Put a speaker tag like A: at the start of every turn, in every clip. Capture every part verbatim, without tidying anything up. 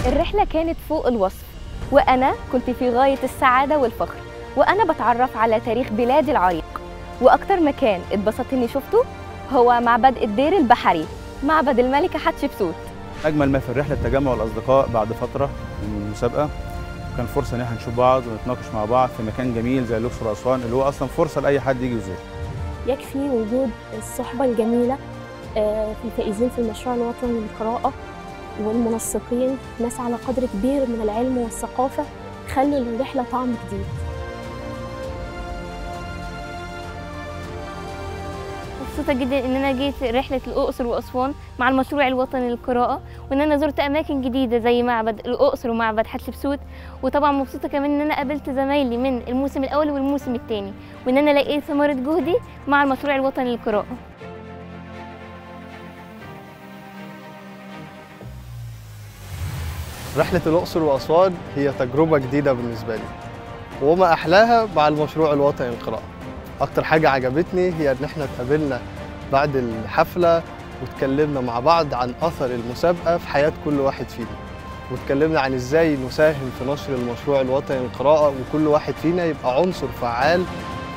A: الرحلة كانت فوق الوصف، وأنا كنت في غاية السعادة والفخر وأنا بتعرف على تاريخ بلادي العريق. وأكتر مكان اتبسطت إني شفته هو معبد الدير البحري، معبد الملكة حتشبسوت.
B: أجمل ما في الرحلة تجمع الأصدقاء بعد فترة من المسابقة، كان فرصة إن احنا نشوف بعض ونتناقش مع بعض في مكان جميل زي الأقصر وأسوان، اللي هو أصلا فرصة لأي حد يجي يزور.
C: يكفي وجود الصحبة الجميلة في الفائزين في المشروع الوطني للقراءة والمنسقين، ناس على قدر كبير من العلم والثقافة خلوا للرحلة طعم جديد.
D: مبسوطة جدا إن أنا جيت رحلة الأقصر وأسوان مع المشروع الوطني للقراءة، وإن أنا زرت أماكن جديدة زي معبد الأقصر ومعبد حتشبسوت. وطبعا مبسوطة كمان إن أنا قابلت زمايلي من الموسم الأول والموسم الثاني، وإن أنا لقيت ثمرة جهدي مع المشروع الوطني للقراءة.
E: رحلة الأقصر وأسوان هي تجربة جديدة بالنسبة لي، وما أحلاها مع المشروع الوطني للقراءة. أكتر حاجة عجبتني هي إن إحنا اتقابلنا بعد الحفلة واتكلمنا مع بعض عن أثر المسابقة في حياة كل واحد فينا، واتكلمنا عن إزاي نساهم في نشر المشروع الوطني للقراءة وكل واحد فينا يبقى عنصر فعال.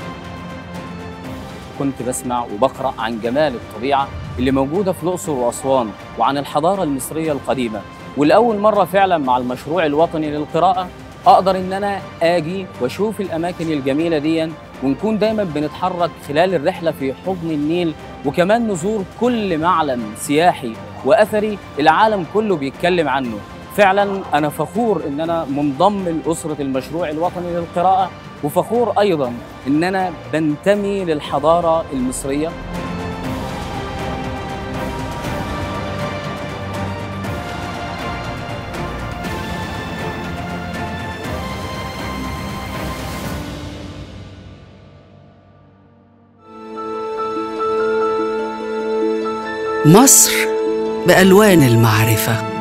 F: كنت بسمع وبقرأ عن جمال الطبيعة اللي موجودة في الأقصر وأسوان وعن الحضارة المصرية القديمة، والأول مرة فعلا مع المشروع الوطني للقراءة أقدر إن أنا آجي وأشوف الأماكن الجميلة دي، ونكون دايما بنتحرك خلال الرحلة في حضن النيل، وكمان نزور كل معلم سياحي وأثري العالم كله بيتكلم عنه. فعلا أنا فخور إن أنا منضم لأسرة المشروع الوطني للقراءة، وفخور أيضا إن أنا بنتمي للحضارة المصرية.
G: مصر بألوان المعرفة.